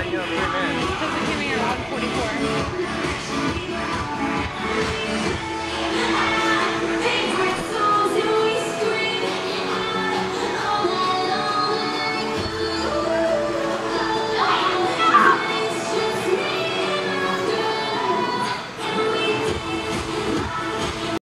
why are you on 3 minutes? Because we came here at 1:44.